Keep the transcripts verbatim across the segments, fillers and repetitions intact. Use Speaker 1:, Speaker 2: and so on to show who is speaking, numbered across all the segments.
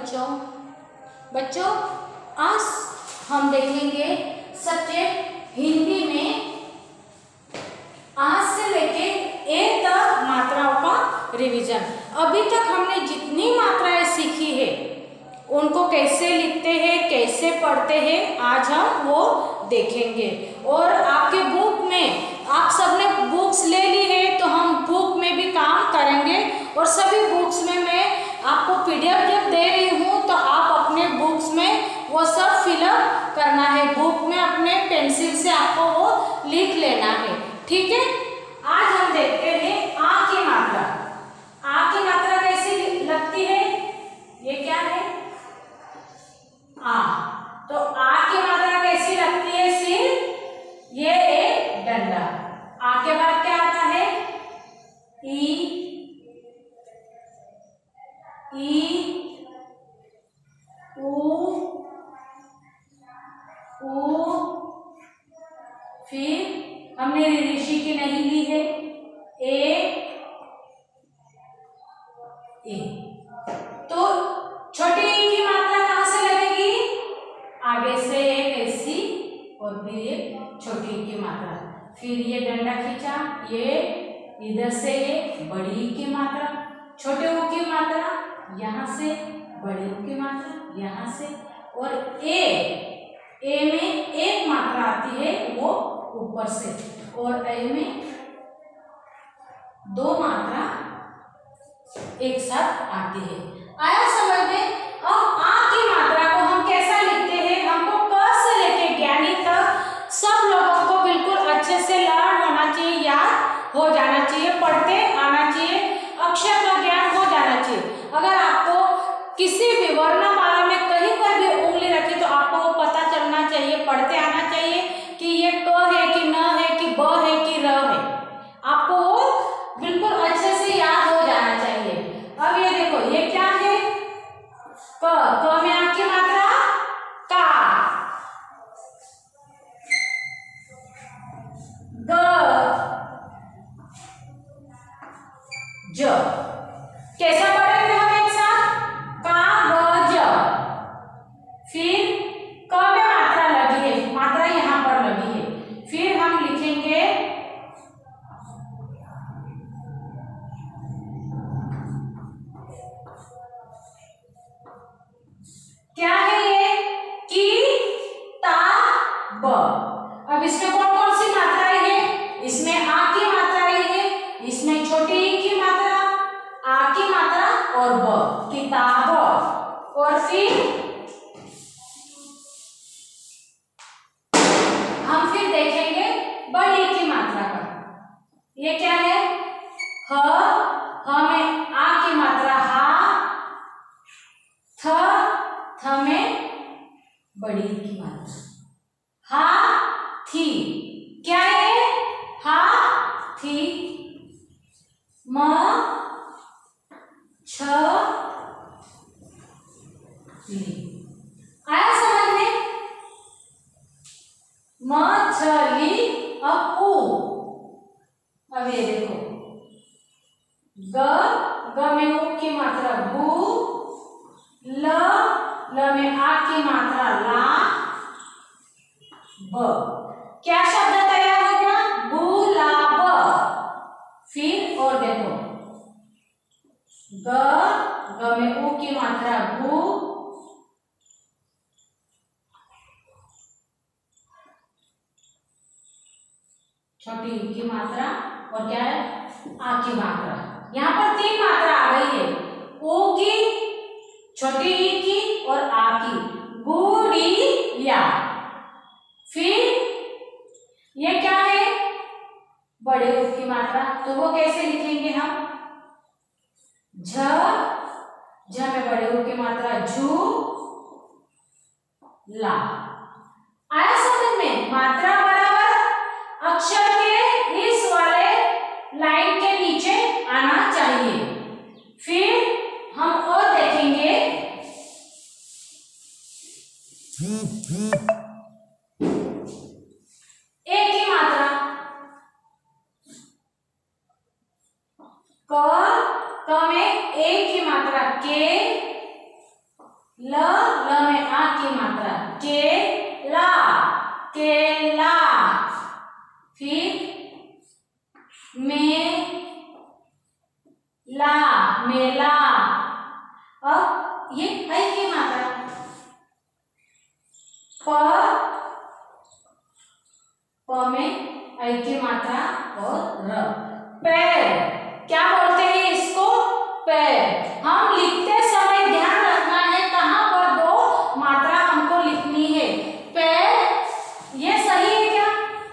Speaker 1: बच्चों बच्चों आज हम देखेंगे सब्जेक्ट हिंदी में आज से लेके ए तक मात्राओं का रिवीजन। अभी तक हमने जितनी मात्राएं सीखी है उनको कैसे लिखते हैं, कैसे पढ़ते हैं, आज हम वो देखेंगे। और आपके बुक में आप सबने बुक्स ले ली है तो हम बुक में भी काम करेंगे और सभी बुक्स में मैं आपको पीडीएफ जब दे रही हूँ तो आप अपने बुक्स में वो सब फिलअप करना है। बुक में अपने पेंसिल से आपको वो लिख लेना है, ठीक है। आज हम देखते हैं आ की मात्रा। आ की मात्रा कैसी लगती है? ये क्या है? आ। तो आ की मात्रा कैसी लगती है? सिर्फ ये एक डंडा। आ के बाद क्या आता है? ई, ई, ऊ, ऊ, फिर हमने ऋषि की नहीं ली है, ए, ए। तो छोटी ई की मात्रा कहां से लगेगी? आगे से एक ऐसी और फिर एक छोटी ई की मात्रा। फिर ये डंडा खींचा, ये इधर से ये बड़ी ई की मात्रा, छोटे ऊ की मात्रा यहाँ से, बड़े ऊ की मात्रा यहाँ से, और ए, ए में एक मात्रा आती है वो ऊपर से, और ए में दो मात्रा एक साथ आती है। आया समझ में? अब आ की मात्रा को हम कैसा लिखते हैं? हमको क से लेके ज्ञानी तक सब लोगों को बिल्कुल अच्छे से लर्न होना चाहिए, याद हो जाना चाहिए, पढ़ते आना चाहिए, अक्षर का ज्ञान हो जाना चाहिए। अगर आपको किसी भी वर्णमाला में कहीं पर भी उंगली रखी तो आपको वो पता चलना चाहिए, पढ़ते आना चाहिए कि ये क है कि न है कि ब है कि र है। आपको वो बिल्कुल अच्छे से याद हो जाना चाहिए। अब ये देखो, ये क्या है? क। क में आ की मात्रा का, ग, ज। कैसा पढ़ेंगे हम एक साथ? का, ग, ज। फिर क में मात्रा लगी है, मात्रा यहां पर लगी है, फिर हम लिखेंगे क्या है ये? की, ता, ब। अब इसमें कौन कौन सी मात्राएं हैं? इसमें आ की मात्राएं है, इसमें छोटी ई की मात्रा, आ की मात्रा और ब, किताब। और फिर हम फिर देखेंगे बड़ी की मात्रा का। ये क्या है? ह। ह में आ की मात्रा हा, थ, थ में बड़ी की मात्रा हा, थी। क्या है? हा, थी। म, छ, ली। आया समझ में? म, छ, ली। अब ऊ। अब ये देखो, ग, ग में ऊ की मात्रा गु, ल, ल में आ की मात्रा ला, ब। क्या शब्द तैयार हो गया? गुलाब। फिर और देखो, ग, ग में ऊ की मात्रा गु, छोटी ऊ की मात्रा, और क्या है? आ की मात्रा। यहाँ पर तीन मात्रा आ गई है, ऊ की, छोटी ई की और आ की। गुड़िया। फिर ये क्या है? बड़े ऊ की मात्रा, तो वो कैसे लिखेंगे हम? झ, झ में बड़े ऊ की मात्रा झू, ला। आया समझ में? मात्रा बराबर अक्षर के इस वाले लाइन के नीचे आना चाहिए। फिर हम और देखेंगे ए की मात्रा। क, क में ए की मात्रा के, ल, ल में आ की मात्रा, केला, केला। फिर में ला, मेला। अब ये ऐ की मात्रा, प, प में ऐ की मात्रा और र। पैर, क्या बोलते हैं इसको? पैर। हम लिखते समय ध्यान रखना है कहाँ पर दो मात्रा हमको लिखनी है। पैर, ये सही है क्या?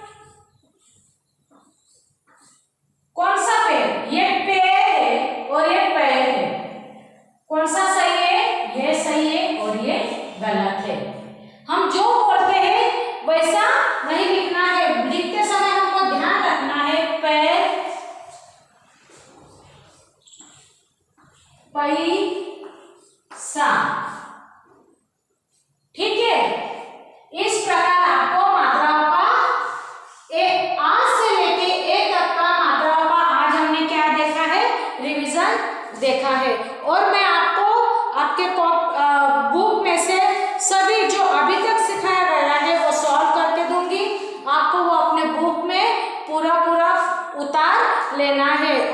Speaker 1: कौन सा पैर? ये पैर है और ये पैर है। कौन सा सही है? ये सही है और ये गलत है। हम जो बोलते हैं वैसा नहीं लिखना है, लिखते समय हमको ध्यान रखना है। पैर, पैसा। ठीक है, इस प्रकार आपको मात्राओं का ए आ से लेके ए तक का मात्राओं का आज हमने क्या देखा है? रिवीजन देखा है। और मैं आपको आपके बुक में से सभी जो अभी तक सिखाया गया है वो सॉल्व करके दूंगी। आपको वो अपने बुक में पूरा पूरा उतार लेना है।